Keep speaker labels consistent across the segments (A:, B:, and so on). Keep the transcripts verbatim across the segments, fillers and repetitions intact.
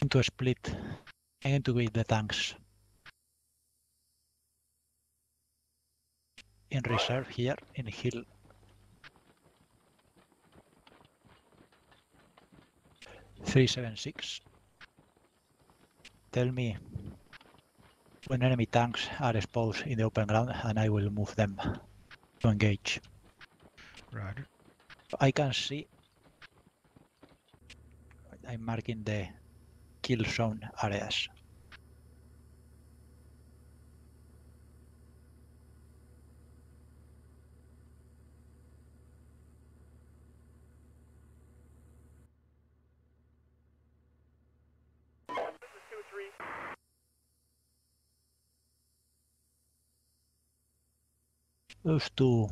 A: Into a split. I'm going to be the tanks in reserve here in hill. three seven six. Tell me when enemy tanks are exposed in the open ground and I will move them to engage.
B: Roger.
A: I can see I'm marking the kill zone areas. Those two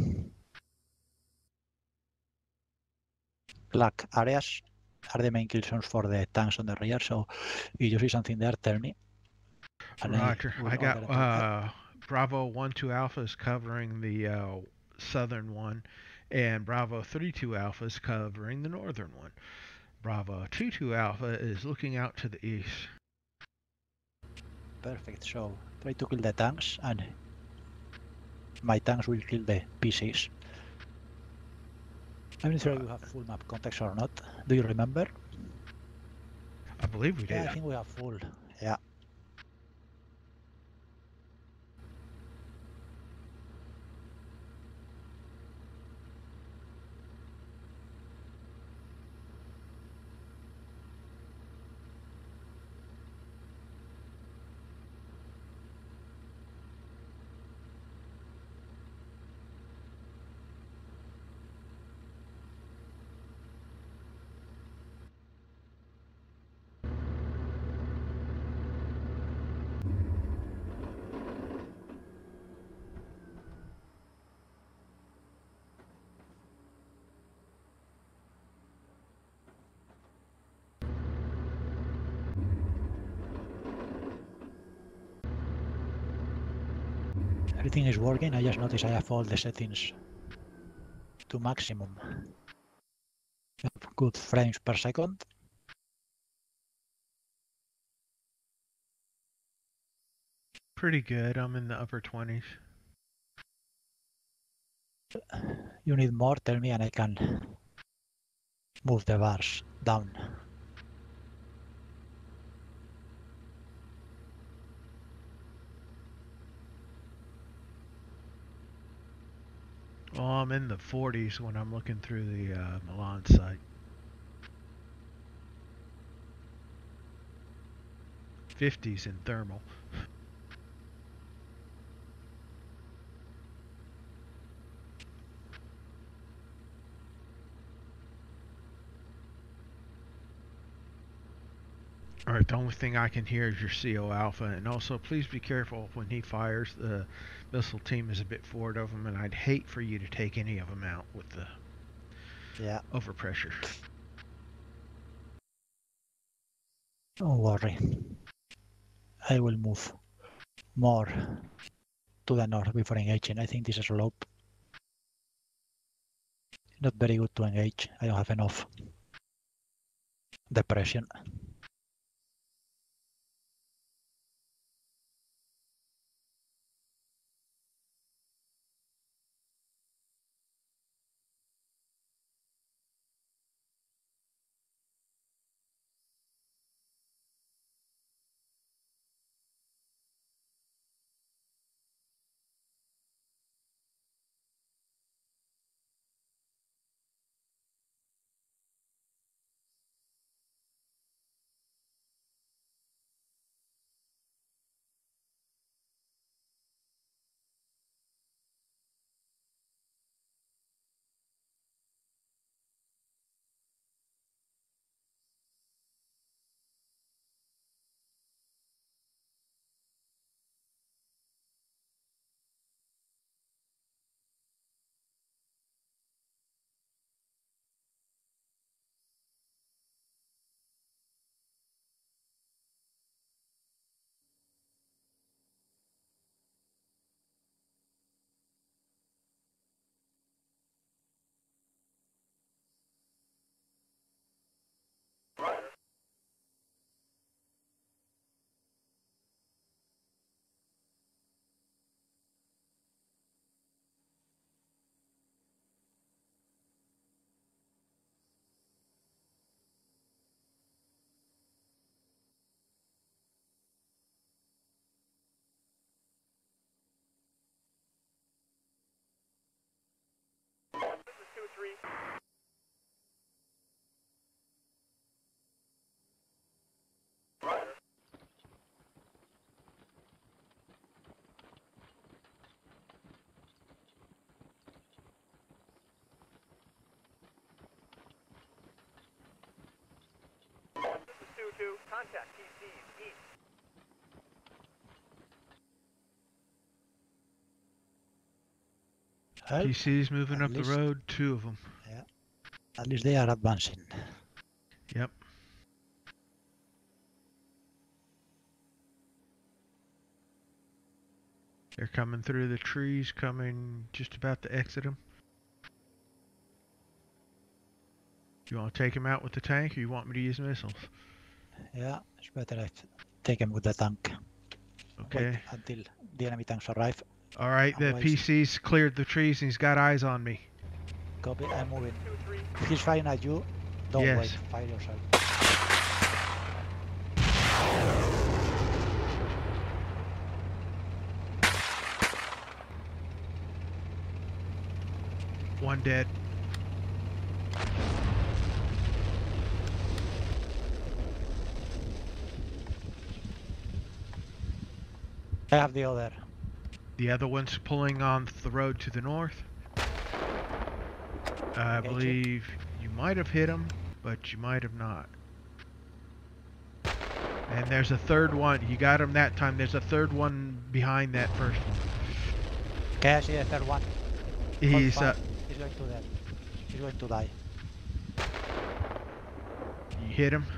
A: black areas are the main kill zones for the tanks on the rear, so if you see something there, tell me. And
B: Roger.
A: I, will
B: I got
A: order them to-
B: uh, Bravo one two Alpha is covering the uh, southern one, and Bravo three two Alpha is covering the northern one. Bravo two two Alpha is looking out to the east.
A: Perfect, so try to kill the tanks and my tanks will kill the P Cs. I'm not sure if you have full map context or not. Do you remember?
B: I believe we
A: Yeah,
B: did.
A: I think we have full. Yeah. Everything is working. I just noticed I have all the settings to maximum. Good frames per second.
B: Pretty good. I'm in the upper twenties.
A: You need more, tell me and I can move the bars down.
B: Oh, I'm in the forties when I'm looking through the uh, Milan site. fifties in thermal. Alright, the only thing I can hear is your C O Alpha, and also please be careful when he fires. The missile team is a bit forward of him, and I'd hate for you to take any of them out with the
A: Yeah.
B: overpressure.
A: Don't worry. I will move more to the north before engaging. I think this slope not very good to engage. I don't have enough depression. Well,
B: P Cs moving
A: at
B: up the
A: least-
B: road, two of them.
A: Yeah. At least they are advancing.
B: Yep. They're coming through the trees, coming just about to exit them. You want to take him out with the tank, or you want me to use missiles?
A: Yeah, it's better I take him with the tank.
B: Okay.
A: Wait until the enemy tanks arrive.
B: All right, the
A: Otherwise-
B: P C's cleared the trees and he's got eyes on me.
A: Copy, I'm moving. If he's firing at you, don't
B: Yes.
A: wait, fire yourself.
B: One dead.
A: I have the other.
B: The other one's pulling on the road to the north. I
A: Engaging.
B: believe you might have hit him, but you might have not. And there's a third one. You got him that time. There's a third one behind that first one.
A: Okay, I see the third one.
B: He's
A: Hold
B: uh,
A: fire. He's going to die. He's going to die.
B: you hit him.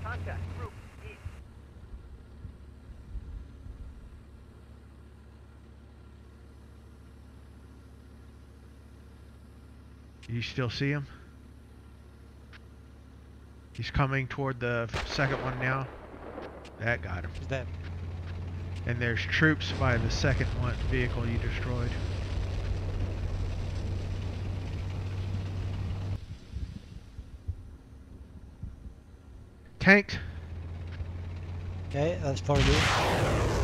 B: You still see him? He's coming toward the second one now. That got him.
A: He's dead.
B: And there's troops by the second one vehicle you destroyed. Tanked.
A: Okay, that's for you.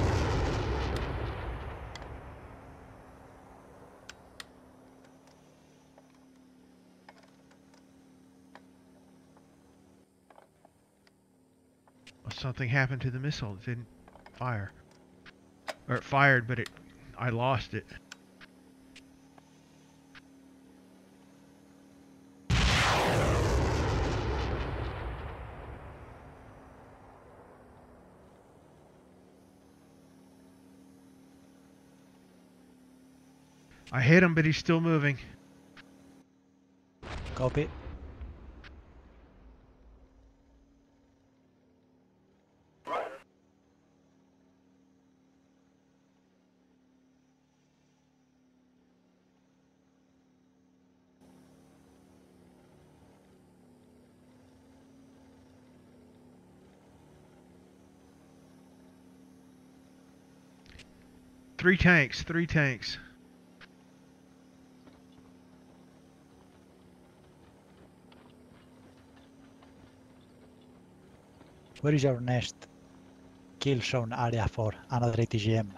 B: Something happened to the missile. It didn't fire. Or it fired, but it I lost it. I hit him, but he's still moving.
A: Copy.
B: Three tanks, three tanks.
A: Where is your next kill zone area for another A T G M?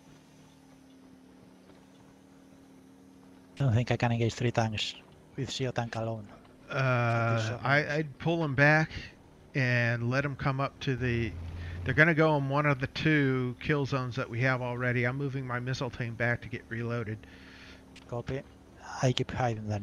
A: I don't think I can engage three tanks with C O tank alone.
B: Uh, I, I'd pull them back and let them come up to the... They're going to go in one of the two kill zones that we have already. I'm moving my missile team back to get reloaded.
A: Copy. I keep hiding then.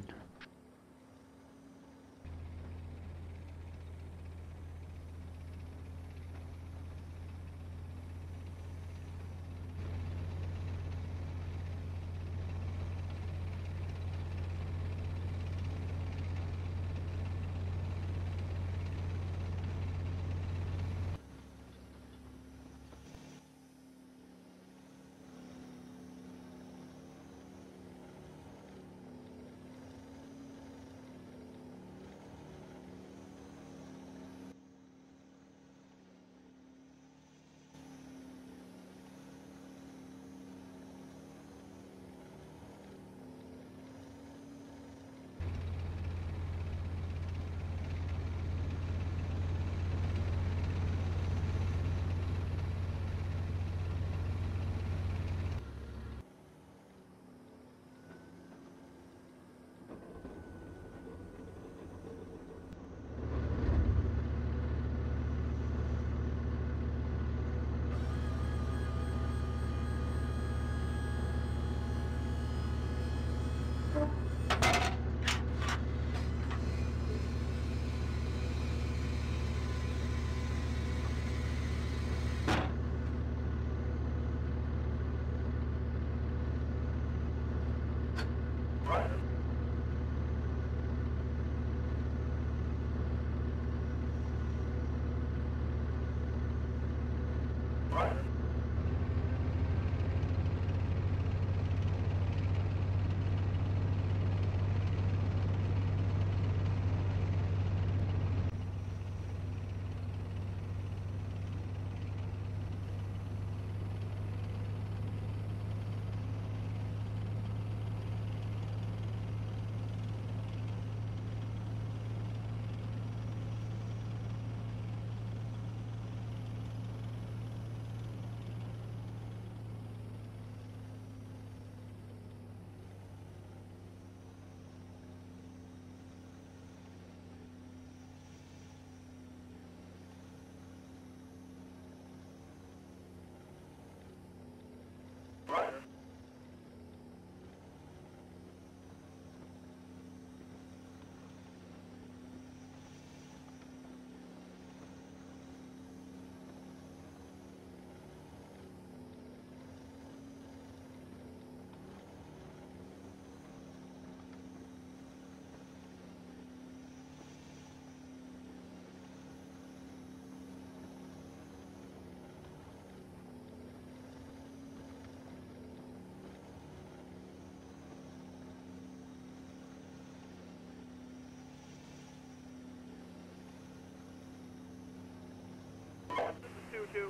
C: two.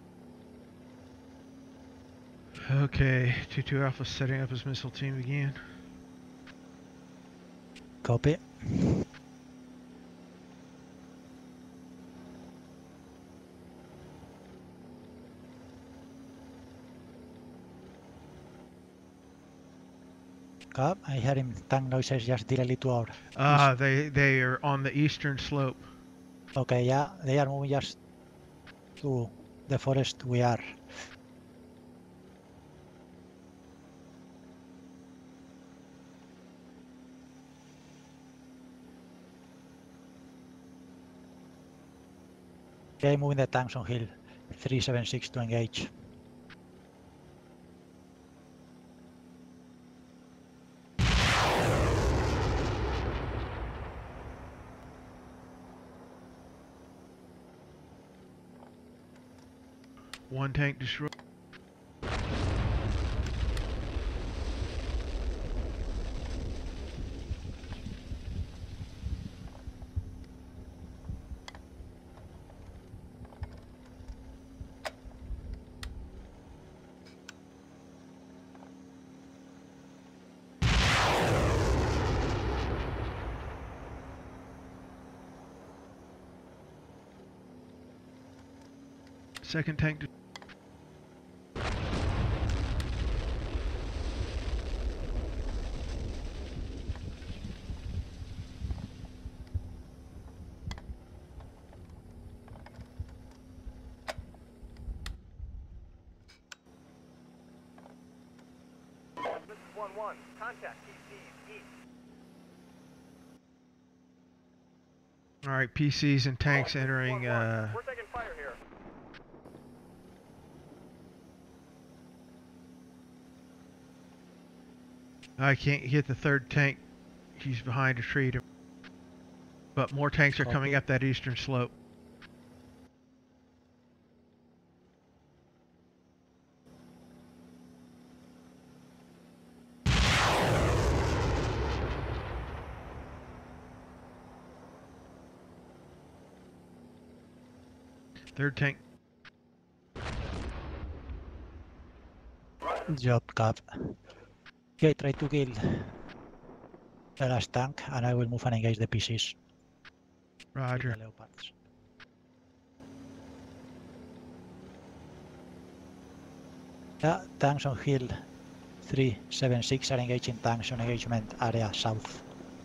B: Okay, two two Alpha setting up his missile team again.
A: Copy. Cap, I hear him tank noises just directly to our.
B: Ah, uh, they they are on the eastern slope.
A: Okay, yeah, they are moving just to the forest we are. Okay, moving the tanks on hill three seven six to engage.
B: One tank destroyed. Second tank.
C: This is one one. Contact P Cs east.
B: All right, P Cs and tanks entering. Uh,
C: We're taking fire here.
B: I can't hit the third tank. He's behind a tree. To, but more tanks are
A: Copy.
B: coming up that eastern slope. Third tank.
A: Job, Cap. Okay, try to kill the last tank and I will move and engage the P Cs.
B: Roger.
A: The Leopards. Yeah, tanks on hill three seven six are engaging tanks on engagement area south.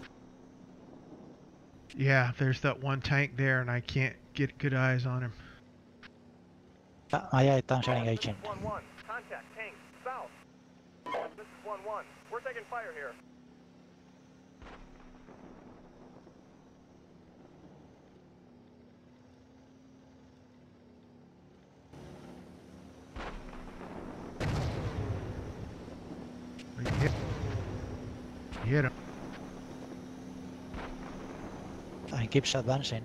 B: Yeah, there's that one tank there and I can't get good eyes on him.
A: Yeah, my eye tanks are engaging.
C: This is one one. Contact tanks south. This is one one. We're taking fire here.
B: You hit, you hit him.
A: And keeps advancing.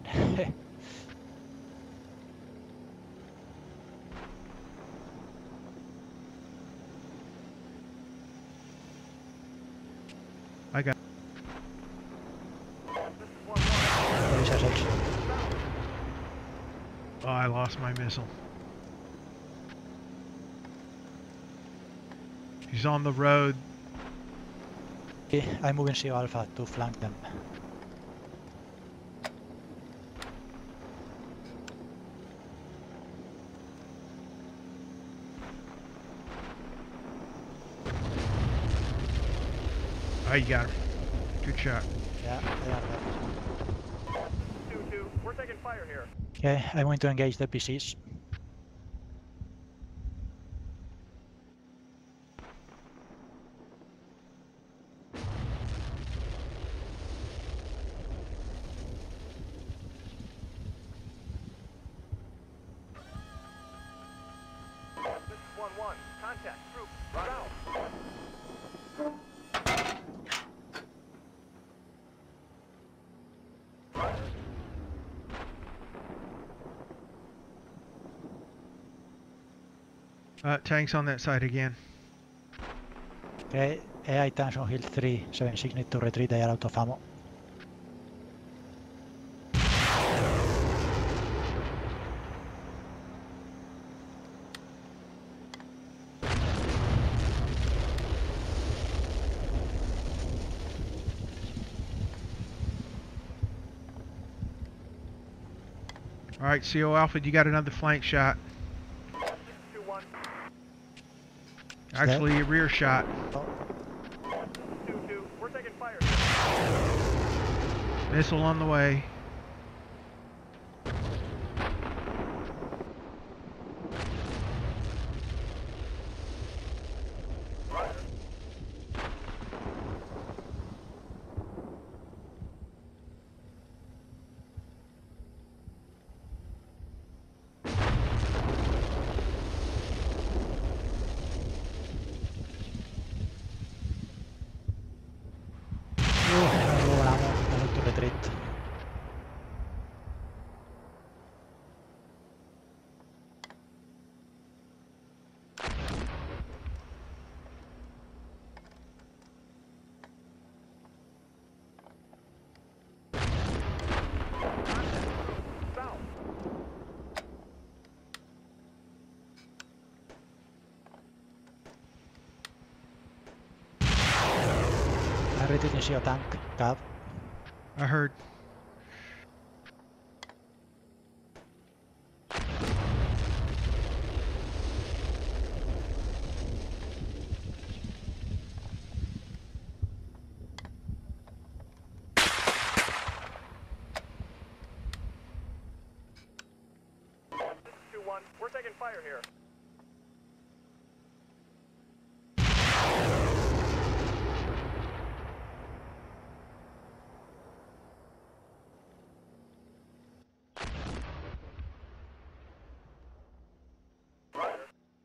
B: I got.
C: This is one one.
A: There is a section.
B: Oh, I lost my missile. He's on the road.
A: Okay, I'm moving C O Alpha to flank them.
B: Oh, you got him. Good shot.
A: Yeah, they are there.
C: two two. We're taking fire here.
A: Okay, I'm going to engage the P Cs.
C: This is one one. Contact troops south.
B: Uh, tanks on that side again.
A: Okay, A I tanks on hill three seven six need to retreat, they are out of ammo.
B: All right, C O Alpha, you got another flank shot.
C: two one.
B: Actually, a rear shot.
A: Oh,
C: two two. We're taking fire.
B: Missile on the way.
C: Roger.
A: uh, no logramos el auto retreat.
C: South.
A: I retreat in your tank, Cav.
B: I heard.
C: two one. We're taking fire here. Roger.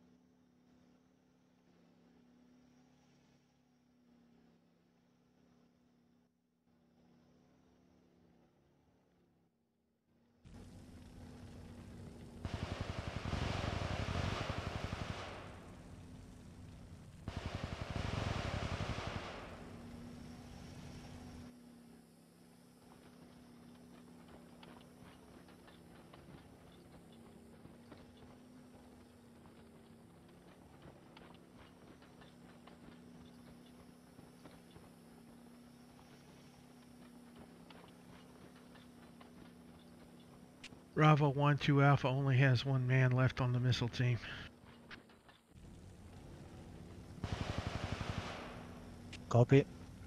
B: Bravo one two Alpha only has one man left on the missile team.
A: Copy.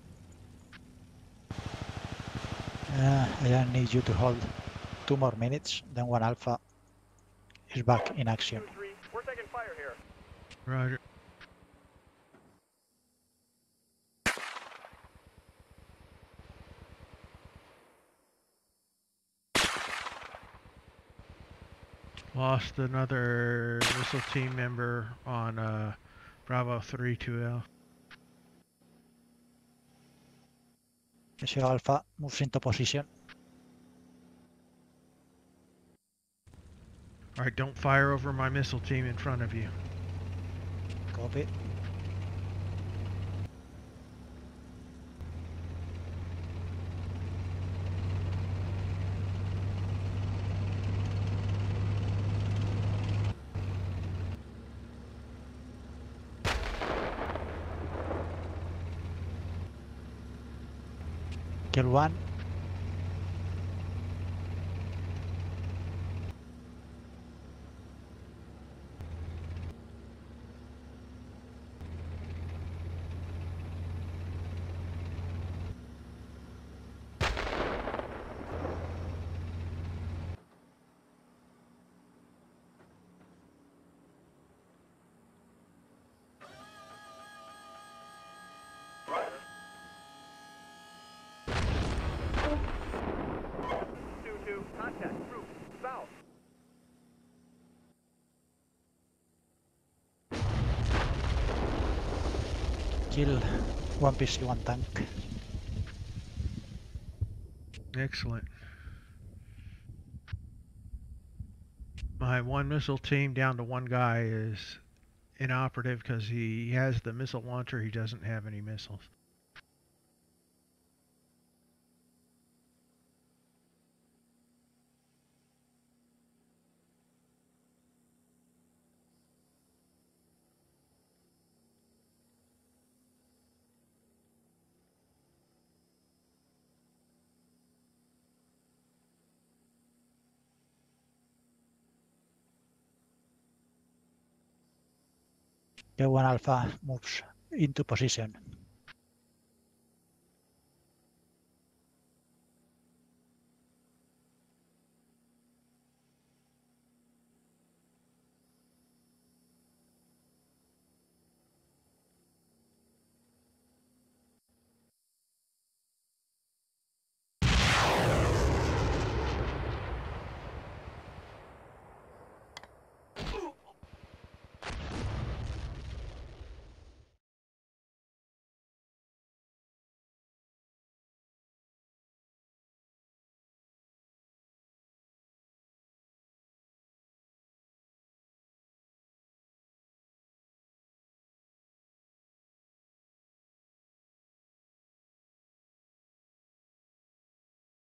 A: Uh, I need you to hold two more minutes, then one Alpha is back in action.
C: two three. We're taking fire here.
B: Roger. Lost another missile team member on uh, Bravo three two L.
A: Monsieur Alpha moves into position.
B: Alright, don't fire over my missile team in front of you.
A: Copy. Kill one.
C: Roger. two two. Contact. Group. South.
A: Kill one P C, one tank.
B: Excellent. My one missile team down to one guy is inoperative because he has the missile launcher, he doesn't have any missiles.
A: Okay, one Alpha moves into position.